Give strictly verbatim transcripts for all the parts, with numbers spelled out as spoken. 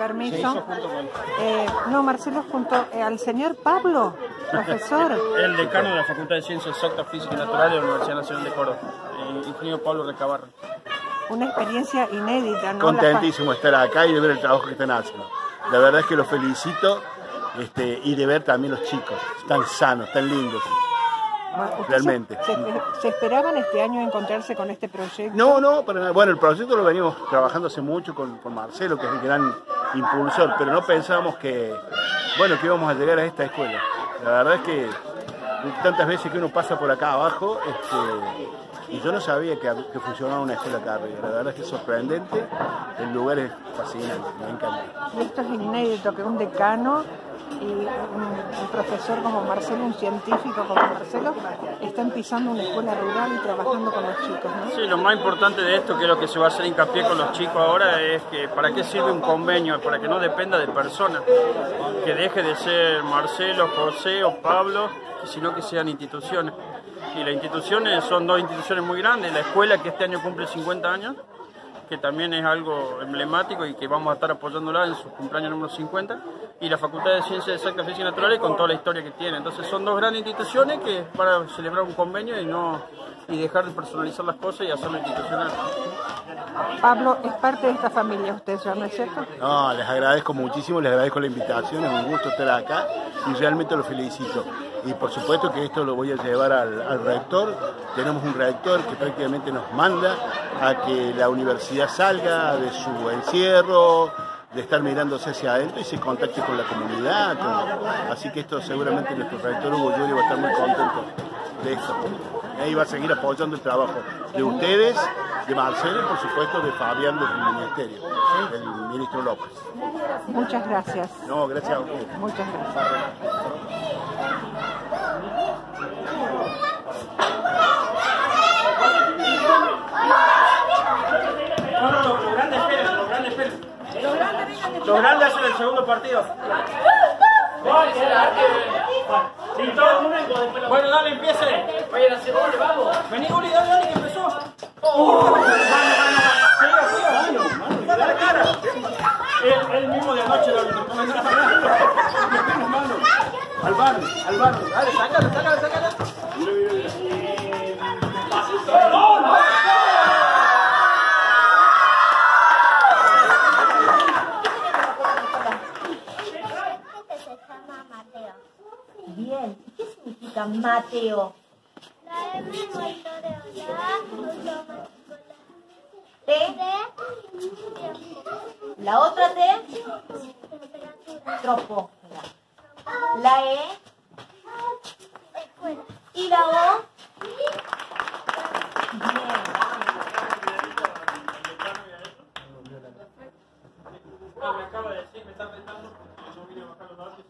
permiso. Se hizo junto con... Eh, no, Marcelo, junto eh, al señor Pablo, profesor. El decano de la Facultad de Ciencias Exactas, Físicas y Naturales de la Universidad Nacional de Córdoba, el ingeniero Pablo Recabarren. Una experiencia inédita, ¿no? Contentísimo de estar acá y de ver el trabajo que están haciendo. La verdad es que los felicito este, y de ver también los chicos. Están sanos, están lindos. Bueno, realmente. Se, se, ¿Se esperaban este año encontrarse con este proyecto? No, no, para nada. Bueno, el proyecto lo venimos trabajando hace mucho con, con Marcelo, que es el gran impulsor, pero no pensábamos que, bueno, que íbamos a llegar a esta escuela. La verdad es que tantas veces que uno pasa por acá abajo, este, y yo no sabía que, que funcionaba una escuela acá arriba. La verdad es que es sorprendente, el lugar es fascinante, me encanta. Y esto es inédito, que un decano y un, un profesor como Marcelo, un científico como Marcelo, están pisando una escuela rural y trabajando con los chicos, ¿no? Sí, lo más importante de esto, que es lo que se va a hacer hincapié con los chicos ahora, es que para qué sirve un convenio, para que no dependa de personas, que deje de ser Marcelo, José o Pablo, sino que sean instituciones. Y las instituciones son dos instituciones muy grandes, la escuela que este año cumple cincuenta años, que también es algo emblemático y que vamos a estar apoyándola en su cumpleaños número cincuenta, y la Facultad de Ciencias Exactas, Físicas y Naturales con toda la historia que tiene. Entonces son dos grandes instituciones que para celebrar un convenio y no y dejar de personalizar las cosas y hacerlo institucional. Pablo, es parte de esta familia usted ya, ¿no es cierto? No, les agradezco muchísimo, les agradezco la invitación, es un gusto estar acá y realmente los felicito. Y por supuesto que esto lo voy a llevar al, al rector. Tenemos un rector que prácticamente nos manda a que la universidad salga de su encierro, de estar mirándose hacia adentro y se contacte con la comunidad. Con... Así que esto seguramente nuestro rector Hugo Yuri va a estar muy contento de esto. Y va a seguir apoyando el trabajo de ustedes, de Marcelo y por supuesto de Fabián del Ministerio, del ministro López. Muchas gracias. No, gracias a ustedes. Muchas gracias. No, no, no, los grandes esperan, los grandes esperan. Los grandes hacen el segundo partido. Bueno, dale, empiece. Vayan a hacer gol, vamos. Vení, Uli, dale, dale, que empezó. Oh, siga, siga. Dale cara. Es el mismo de anoche, lo que comenzó a hablar. Al bar, al bar. Dale, sácala, sácala, sácala. Bien, ¿qué significa Mateo? La M monitoreo, la T. La otra T. Tropósfera. La E. escuela. Y la O. Bien. Ah, me acaba de decir, me está pensando que no vine a bajar los datos.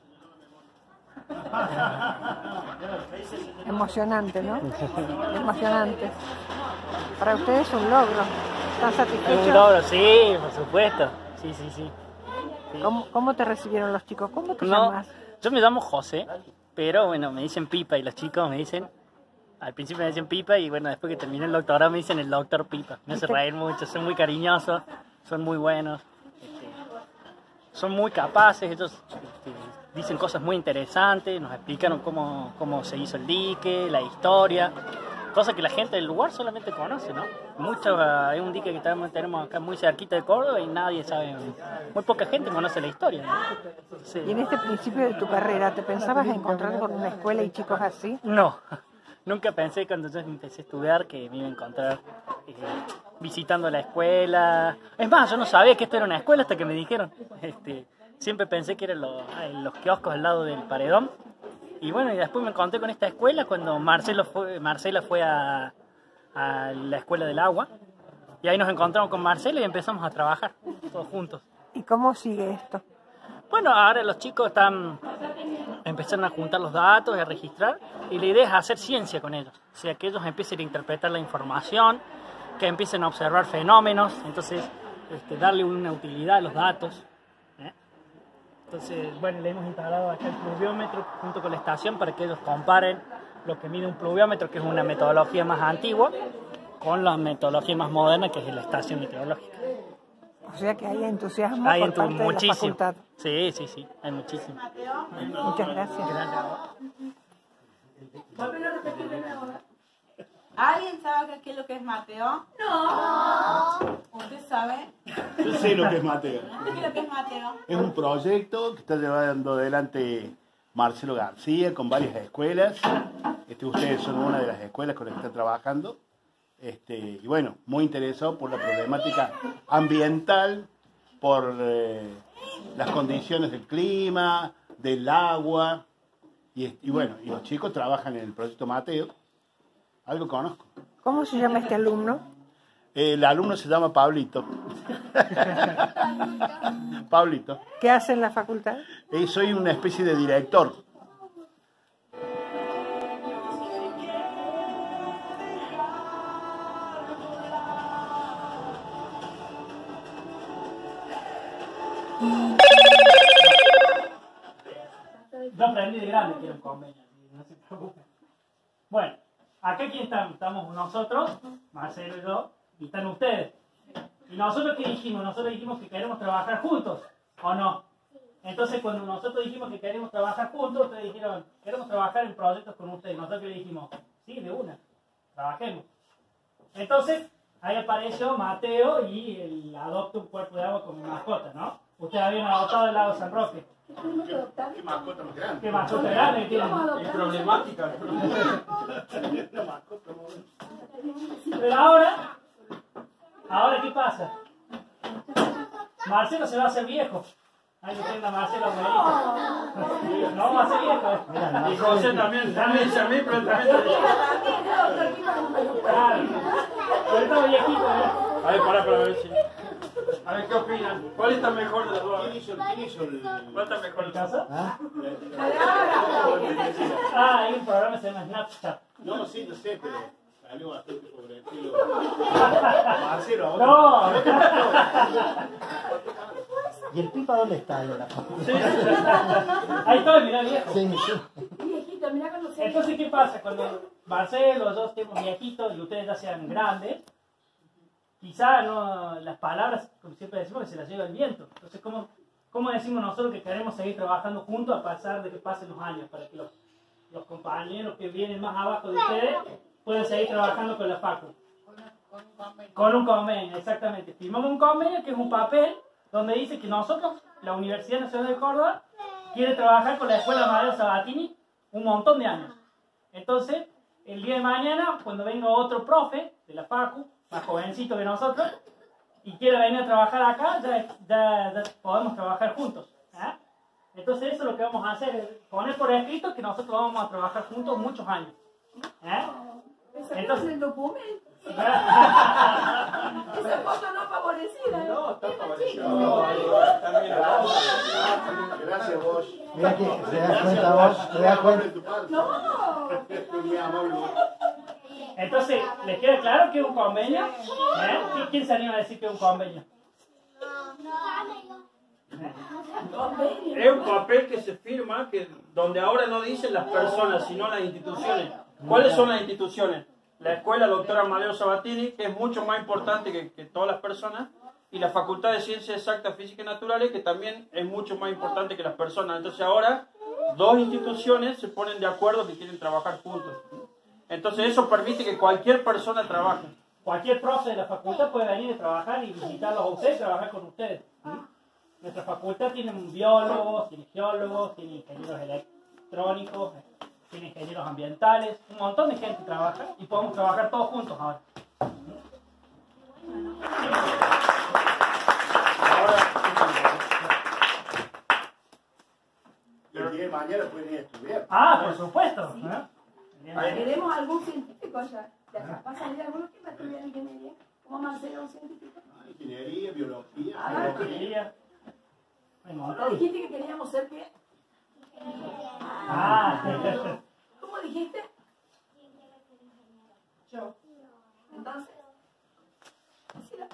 Emocionante, ¿no? Emocionante. Para ustedes es un logro. ¿Están satisfechos? Un logro, sí, por supuesto. Sí, sí, sí. sí. ¿Cómo, ¿Cómo te recibieron los chicos? ¿Cómo te No, llamas? yo me llamo José, pero bueno, me dicen Pipa y los chicos me dicen, al principio me dicen Pipa y bueno, después que terminé el doctorado me dicen el doctor Pipa. Me hace reír mucho, son muy cariñosos, son muy buenos, este, son muy capaces, ellos este, dicen cosas muy interesantes, nos explicaron cómo, cómo se hizo el dique, la historia, cosas que la gente del lugar solamente conoce, ¿no? Mucho, hay un dique que tenemos acá muy cerquita de Córdoba y nadie sabe, muy poca gente conoce la historia, ¿no? Sí. Y en este principio de tu carrera, ¿te pensabas encontrar con una escuela y chicos así? No, nunca pensé cuando yo empecé a estudiar que me iba a encontrar eh, visitando la escuela. Es más, yo no sabía que esto era una escuela hasta que me dijeron. Este, siempre pensé que eran los, los kioscos al lado del paredón. Y bueno, y después me encontré con esta escuela cuando Marcelo fue, Marcela fue a, a la escuela del agua. Y ahí nos encontramos con Marcelo y empezamos a trabajar todos juntos. ¿Y cómo sigue esto? Bueno, ahora los chicos están empezaron a juntar los datos y a registrar, y la idea es hacer ciencia con ellos, o sea, que ellos empiecen a interpretar la información, que empiecen a observar fenómenos, entonces este, darle una utilidad a los datos, ¿eh? Entonces, bueno, le hemos instalado acá el pluviómetro junto con la estación para que ellos comparen lo que mide un pluviómetro, que es una metodología más antigua, con la metodología más moderna, que es la estación meteorológica. O sea que hay entusiasmo Hay por entu- parte de la muchísimo. facultad. Sí, sí, sí, hay muchísimo. Muchas gracias. ¿Alguien sabe qué es lo que es Mateo? No. ¿Usted sabe? Yo sé lo que es Mateo. ¿Qué es lo que es Mateo? Es un proyecto que está llevando adelante Marcelo García con varias escuelas. Este, ustedes son una de las escuelas con las que está trabajando. Este, y bueno, muy interesado por la problemática ambiental, por eh, las condiciones del clima, del agua. Y, y bueno, y los chicos trabajan en el proyecto Mateo. Algo conozco. ¿Cómo se llama este alumno? El alumno se llama Pablito. Pablito. ¿Qué hace en la facultad? Eh, soy una especie de director. Yo aprendí de grande que era un convenio, no se preocupen. Bueno, acá quién estamos, estamos nosotros, Marcelo y yo, y están ustedes. ¿Y nosotros qué dijimos? Nosotros dijimos que queremos trabajar juntos, ¿o no? Entonces cuando nosotros dijimos que queremos trabajar juntos, ustedes dijeron, queremos trabajar en proyectos con ustedes. Nosotros le dijimos, sí, de una, trabajemos. Entonces, ahí apareció Mateo y él adopta un cuerpo de agua como mascota, ¿no? Ustedes habían adoptado el lago San Roque. Qué mascota más grande. ¿Qué mascota grande tienen? Es problemática. Pero ahora, ahora ¿qué pasa? Marcelo se va a hacer viejo. Ahí lo tiene a Marcelo abuelito. No, va a ser viejo. Y José también, también dice a mí, pero también te dice. Claro. Pero está viejito, ¿eh? A ver, pará para ver si. A ver, ¿qué opinan? ¿Cuál está mejor de las dos? ¿Quién hizo, quién hizo el...? ¿Cuál está mejor? ¿En casa? ¿Ah? Ah, hay un programa que se llama Snapchat. No, sí, yo sé, pero salió bastante sobre el estilo. Marcelo, ahora. ¡No! ¿Y el Pipa dónde está ahora? Sí, ahí estoy, mirá viejo. Sí, sí. Entonces, ¿qué pasa? Cuando Marcelo, los dos estemos viejitos y ustedes ya sean grandes, quizá no, las palabras, como siempre decimos, que se las lleva el viento. Entonces, ¿cómo, cómo decimos nosotros que queremos seguir trabajando juntos a pesar de que pasen los años? Para que los, los compañeros que vienen más abajo de ustedes puedan seguir trabajando con la facu. Con un convenio, exactamente. Firmamos un convenio que es un papel donde dice que nosotros, la Universidad Nacional de Córdoba, quiere trabajar con la Escuela Amadeo Sabatini un montón de años. Entonces, el día de mañana, cuando venga otro profe de la facu, más jovencito que nosotros, y quiera venir a trabajar acá, ya, ya, ya podemos trabajar juntos. ¿eh? Entonces eso es lo que vamos a hacer, es poner por escrito que nosotros vamos a trabajar juntos muchos años. ¿eh? Entonces, el documento. ¿verdad? Esa foto no favorecida. No, está favorecido. También Gracias vos. Mira que se da cuenta vos, se da cuenta. No. Muy amable vos. Entonces, ¿les queda claro que es un convenio? ¿Eh? ¿Quién se anima a decir que es un convenio? Es un papel que se firma, que donde ahora no dicen las personas, sino las instituciones. ¿Cuáles son las instituciones? La Escuela Doctora Amadeo Sabatini, que es mucho más importante que, que todas las personas, y la Facultad de Ciencias Exactas, Físicas y Naturales, que también es mucho más importante que las personas. Entonces ahora, dos instituciones se ponen de acuerdo que quieren trabajar juntos. Entonces eso permite que cualquier persona trabaje. Cualquier profe de la facultad puede venir a trabajar y visitarlos a ustedes, trabajar con ustedes. Nuestra facultad tiene biólogos, tiene geólogos, tiene ingenieros electrónicos, tiene ingenieros ambientales, un montón de gente trabaja y podemos trabajar todos juntos ahora. Y el día de mañana pueden ir a estudiar. Ah, por supuesto. ¿eh? Queremos algún científico allá. De acá va a salir alguno que va a estudiar ingeniería. Como Marcelo, un científico. Ah, ingeniería, biología, Ah, geología. Ingeniería. Hay un ¿No montón. dijiste que queríamos ser qué? Ah, ¿Cómo dijiste? Yo. Entonces. decilo.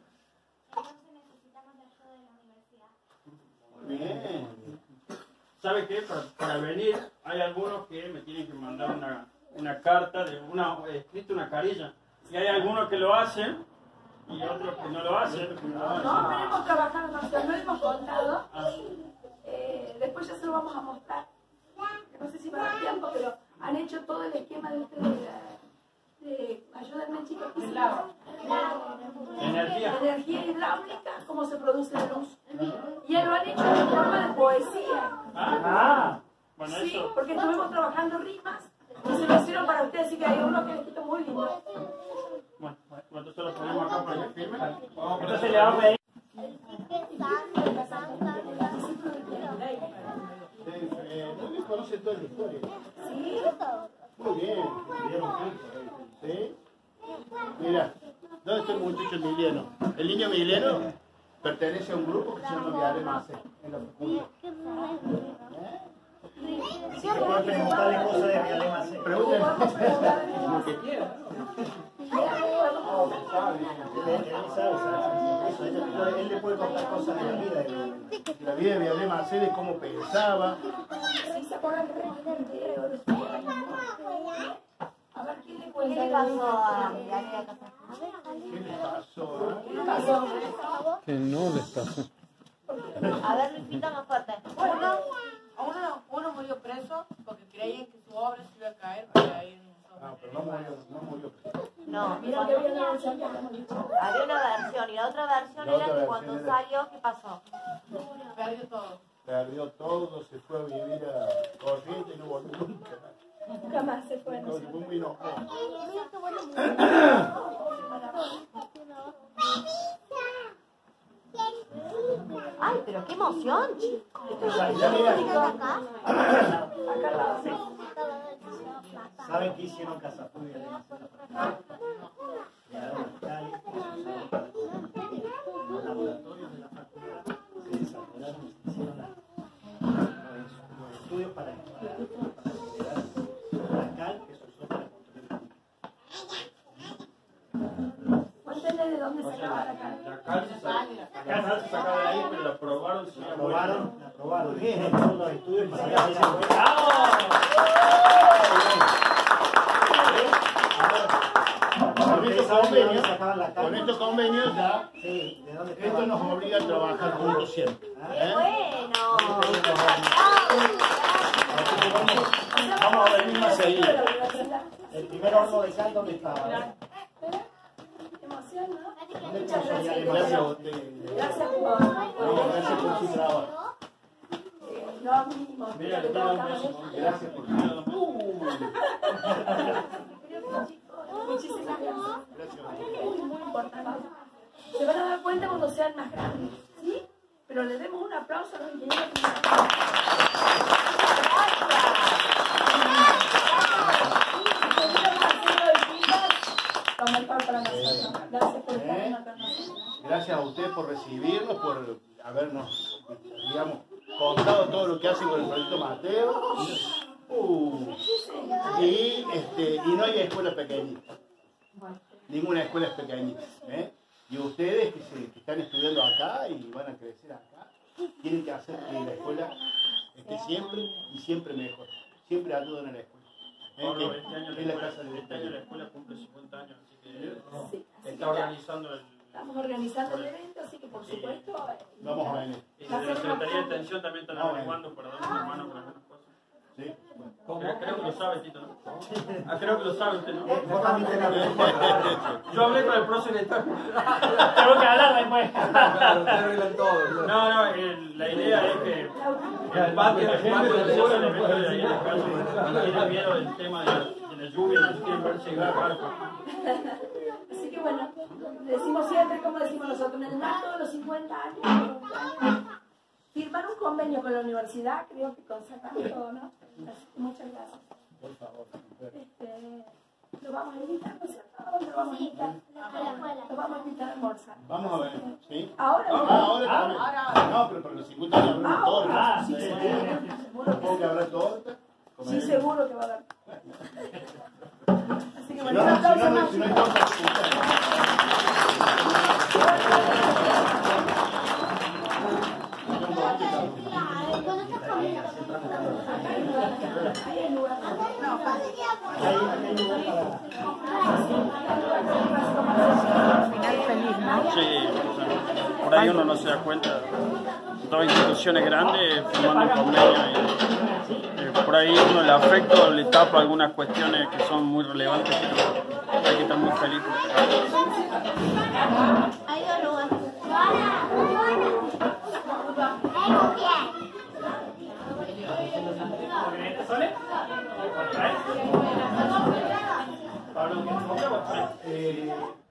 Muy bien. ¿Sabe qué? Para, para venir, hay algunos que me tienen que mandar una, una carta, de una, escrito una carilla. Y hay algunos que lo hacen Y otros que no lo hacen. No, pero hemos trabajado, nosotros no hemos contado. Eh, después ya se lo vamos a mostrar. No sé si va a dar tiempo, pero han hecho todo el esquema de ustedes de, de ayúdenme chicos, ¿qué se llama? Energía. Energía hidráulica, cómo se produce la luz. Y lo han hecho en forma de poesía. Ah, bueno, Sí, eso. porque estuvimos trabajando rimas y se lo hicieron para ustedes, así que hay uno que les quito muy lindo. Bueno, bueno, entonces lo ponemos acá para que firme. Entonces le vamos a pedir. Eh, muy bien, conoce toda la historia. ¿Sí? Muy bien. ¿Sí? Mira, ¿dónde está el muchacho Emiliano? El niño Emiliano pertenece a un grupo que se llama Viale Mase, en la facultad. Si se puede preguntarle cosas de mi alema. Pregúntale lo que quiera. Él le puede contar cosas de la vida de La vida de Viale Mase, de cómo pensaba. ¿Sí se acuerdan que a ver quién le ¿Qué cuenta? le pasó a Viale a casa? ¿Qué le pasó? ¿Qué le pasó? Que no les pasó. A ver, Luisita, más fuerte. Uno, uno, uno murió preso porque creían que su obra se iba a caer para ir en un No, pero no murió, no murió. No, Mira que había una versión que habíamos dicho. había una versión y la otra versión La era otra que versión cuando era- salió, ¿qué pasó? perdió todo. Perdió todo, se fue a vivir a Corrientes y no volvió nunca. Nunca más se fue, no No, sé. se fue muy enojado. Ay, pero qué emoción, chicos. Ya mira, Acá al lado, sí. ¿Saben qué hicieron en Casa Furia? Llegaron a Cali, los laboratorios de la facultad se desarrollaron y se hicieron los los estudios para, para, para generar la cal que se usó para construir. Cuéntenle de dónde sacaba la cal. La cal se saca- la cal se sacaba de ahí, pero la probaron y se La había aprobaron, la aprobaron. Y hicieron los estudios para ver si se puede. con estos convenios, Sacaban la cal. con estos convenios ya, Sí, ¿de dónde esto estaban? nos obliga a trabajar juntos siempre. ¿eh? Bueno. Vamos a venir más seguido. El primer horno de cal, ¿dónde estaba? Emoción, ¿no? ¿Dónde Muchas estaba? gracias. Gracias a usted. Gracias por... No, gracias por su trabajo. No, mínimo. Mira, le pido un beso. Gracias por su Muchísimas gracias. Gracias. Muy, muy importante. Se van a dar cuenta cuando sean más grandes, ¿sí? Pero le demos un aplauso a los ingenieros. Lo mejor para nosotros. Gracias por estar con nosotros. Gracias a usted por recibirnos, por habernos, digamos, contado todo lo que hacen con el proyecto Mateo. Uh, y, este, y no hay escuela pequeñita. Ninguna escuela es pequeñita. ¿eh? Y ustedes que, se, que están estudiando acá y van a crecer acá, tienen que hacer que la escuela esté siempre y siempre mejor. Siempre ayudan a la escuela. ¿eh? Pablo, Que este año, la es la escuela, casa de este año la escuela cumple cincuenta años, así que Sí, así está que organizando el... estamos organizando el evento, así que por supuesto. eh, Vamos a venir. Y de la Secretaría de Extensión también están Ah, averiguando para dar una mano con algunas cosas. ¿Sí? Creo, creo que lo sabe, Tito, ¿no? Ah, creo que lo sabe usted, ¿no? Vos también tenés. Yo hablé con el prosecretario. Tengo que hablar después. No, no, el- la idea es que el patio, el patio de la el evento de ahí en la casa, y quieren ver el tema de, de la lluvia, entonces quieren ver si hay un barco. Así que bueno, decimos siempre, como decimos nosotros, en el marco de los cincuenta años, firmar un convenio con la universidad, creo que consagra todo, ¿no? Así que muchas gracias. Por favor. Este, lo vamos a invitar, ¿no es cierto? ¿A dónde lo vamos a invitar? Lo vamos a invitar a almorzar. Vamos a ver. ¿Sí? Ahora, Ah, ahora también. No, pero para los cincuenta años habrá torta. Ah, sí, sí. Supongo que habrá torta. sí, seguro que va a haber. Así que Si bueno, no, un si aplauso no, más. si no hay torta, Ahí hay lugar. Ahí hay lugar para. Final feliz, ¿no? Sí, o sea, por ahí uno no se da cuenta. Dos instituciones grandes firmando convenios y eh, por ahí uno el afecto le tapa algunas cuestiones que son muy relevantes, pero hay que estar muy feliz. Pablo, ¿qué